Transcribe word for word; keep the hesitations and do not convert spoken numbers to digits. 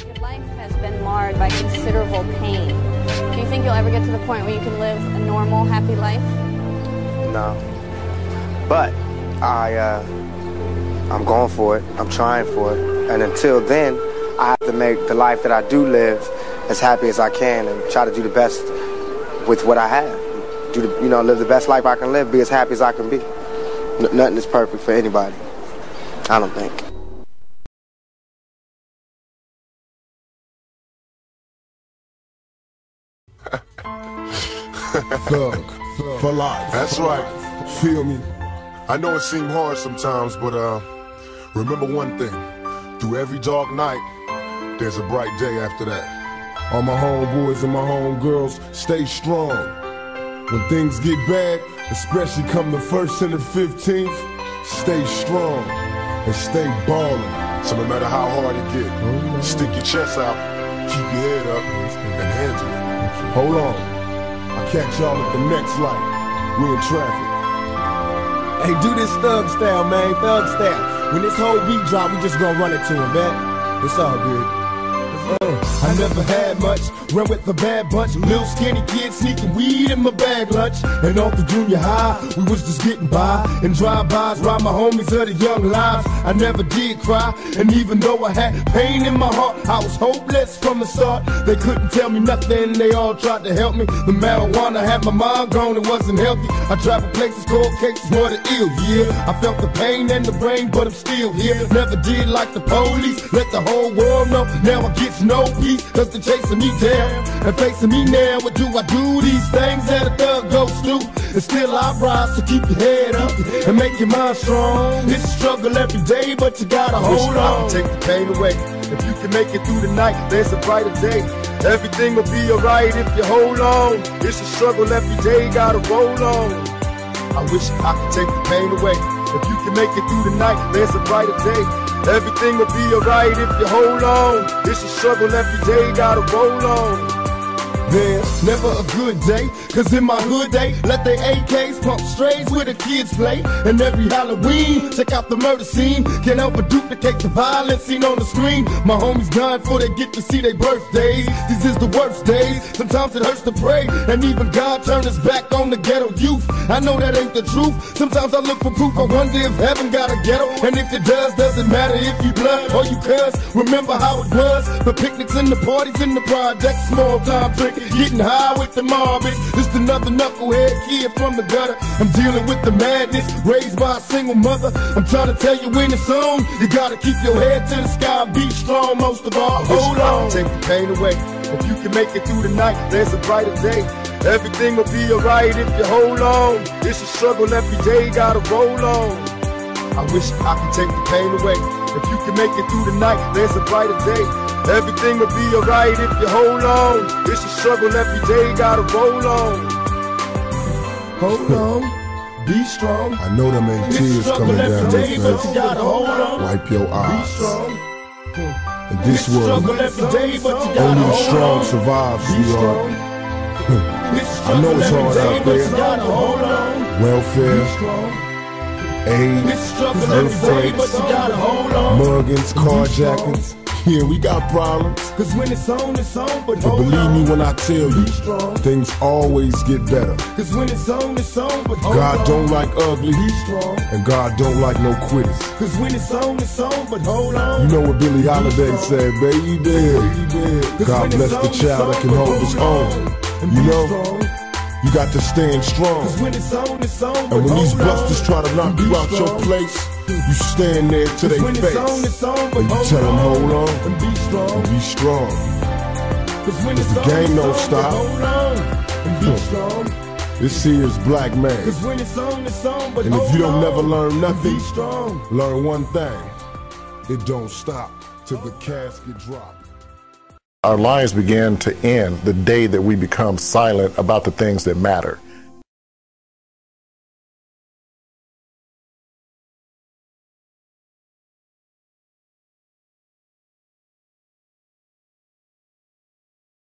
Your life has been marred by considerable pain. Do you think you'll ever get to the point where you can live a normal, happy life? No. But I, uh, I'm going for it. I'm trying for it. And until then, I have to make the life that I do live as happy as I can and try to do the best with what I have. Do the, you know, live the best life I can live, be as happy as I can be. N nothing is perfect for anybody, I don't think. Thug, for life. That's right. Feel me? I know it seemed hard sometimes, but uh, remember one thing. Through every dark night, there's a bright day after that. All my homeboys and my homegirls, stay strong. When things get bad, especially come the first and the fifteenth, stay strong and stay ballin'. So no matter how hard it get, oh, stick your chest out, keep your head up, and handle it. Hold on. I'll catch y'all at the next light. We in traffic. Hey, do this thug style, man, thug style. When this whole beat drop, we just gonna run it to him, man. It's all good. Uh, I never had much, ran with the bad bunch. Little skinny kid sneaking weed in my bag lunch. And off the junior high, we was just getting by. And drive-bys, ride my homies of the young lives. I never did cry, and even though I had pain in my heart, I was hopeless from the start. They couldn't tell me nothing, they all tried to help me. The marijuana had my mind gone, it wasn't healthy. I traveled places, cold cases, more the ill, yeah. I felt the pain in the brain, but I'm still here. Never did like the police, let the whole world know. Now I get no peace, cause they're chasing me down and facing me now. What do I do? These things that a thug goes through, and still I rise. So keep your head up and make your mind strong. It's a struggle every day, but you gotta hold on. Take the pain away. If you can make it through the night, there's a brighter day. Everything will be alright if you hold on. It's a struggle every day, gotta roll on. I wish I could take the pain away. If you can make it through the night, there's a brighter day. Everything will be alright if you hold on. It's a struggle every day, gotta roll on. There's never a good day, cause in my hood they let their A Ks pump strays where the kids play. And every Halloween, check out the murder scene. Can't help but duplicate the violence seen on the screen. My homies dying before they get to see their birthdays. These is the worst days, sometimes it hurts to pray. And even God turned his back on the ghetto youth. I know that ain't the truth, sometimes I look for proof. I wonder if heaven got a ghetto, and if it does, doesn't matter if you blood or you cuss. Remember how it was, the picnics and the parties in the projects, small time drinking, getting high with the Marvins. Just another knucklehead kid from the gutter. I'm dealing with the madness, raised by a single mother. I'm trying to tell you when it's on, you gotta keep your head to the sky, be strong most of all. Hold on, take the pain away. If you can make it through the night, there's a brighter day. Everything will be alright if you hold on. It's a struggle every day, gotta roll on. I wish I could take the pain away. If you can make it through the night, there's a brighter day. Everything will be alright if you hold on. It's a struggle every day, gotta roll on. Hold on, be strong. I know them ain't tears coming down day, his but face. you gotta hold on. Wipe your Be eyes. strong. In this world, Struggle every day, but you gotta only the hold strong on. survive, Be sweetheart. strong. I know it's hard out there. Welfare, AIDS, earthquakes, muggings, carjackings. Yeah, we got problems. Cause when it's on, it's on, but, But hold believe on. me when I tell you, Be strong. things always get better. Cause when it's on, it's on, but hold God on. don't like ugly, Be strong. and God don't like no quitters. Cause when it's on, it's on, but hold on. You know what Billie Holiday strong. said, baby? Cause God when bless it's the on, it's child that on, can but hold his hold own. on. And You be know, strong. you got to stand strong. Cause when it's on, it's on, but And when these hold on. busters try to knock And be you out your strong. place, you stand there to their When it's on, face. it's on, but And you hold tell them, on. hold on, And be strong. be strong. Cause when it's the on, game it's don't on, but stop. hold on. And be Huh. strong. This here is Black Man. Cause when it's on, it's on, but And hold if you don't on. never learn And nothing, be strong. learn one thing. It don't stop till the casket drop. Our lives begin to end the day that we become silent about the things that matter.